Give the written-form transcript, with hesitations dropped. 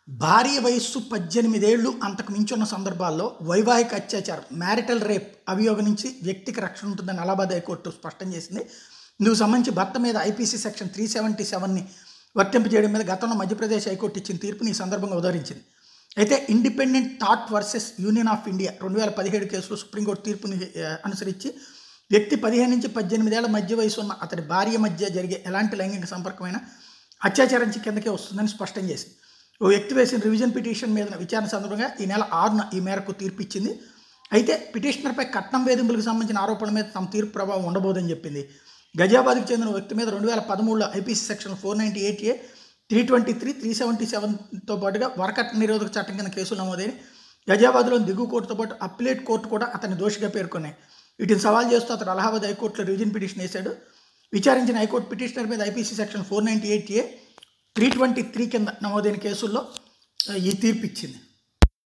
భార్య వయస్సు 18 ఏళ్ళు అంతకు మించి ఉన్న సందర్భాల్లో వైవాహిక అత్యాచారం మ్యారిటల్ రేప్ అభియోగం నుంచి వ్యక్తికి రక్షణ ఉంటుందని అలహాబాద్ హైకోర్టు స్పష్టం చేసింది. ఇందుకు సంబంధించి భర్త మీద ఐపీసీ సెక్షన్ 377ని వర్తింపజేయడం మీద గతంలో మధ్యప్రదేశ్ హైకోర్టు ఇచ్చిన తీర్పుని ఈ సందర్భంగా ఉదహరించింది. అయితే independent thought versus union of India 2017 కేసులో సుప్రీంకోర్టు తీర్పుని అనుసరించి వ్యక్తి 15 నుంచి 18 ఏళ్ల మధ్య వయసు ఉన్న అతడి భార్య మధ్య జరిగే ఎలాంటి లైంగిక సంపర్కమైన అత్యాచారం కిందకే వస్తుందని స్పష్టం చేసింది. ఓ వ్యక్తి వేసిన రివిజన్ పిటిషన్ మీద విచారణ సందర్భంగా ఈ నెల 6న ఈ మేరకు తీర్పు ఇచ్చింది. అయితే పిటిషనర్పై కట్నం వేధింపులకు సంబంధించిన ఆరోపణల మీద తమ తీర్పు ప్రభావం ఉండబోదని చెప్పింది. గజియాబాద్కు చెందిన వ్యక్తి మీద 2013లో ఐపీసీ సెక్షన్ 498A, 323, 377తో పాటుగా వరకట్న నిరోధక చట్టం కింద కేసులు నమోదైన గజియాబాద్లోని దిగువ కోర్టుతో పాటు అప్పిలేట్ కోర్టు కూడా అతన్ని దోషిగా పేర్కొన్నాయి. వీటిని సవాల్ చేస్తూ అతను అలహాబాద్ హైకోర్టులో రివిజన్ పిటిషన్ వేశాడు. విచారించిన హైకోర్టు పిటిషనర్ మీద ఐపీసీ సెక్షన్ 498A, 323 కింద నమోదైన కేసుల్లో ఈ తీర్పు ఇచ్చింది.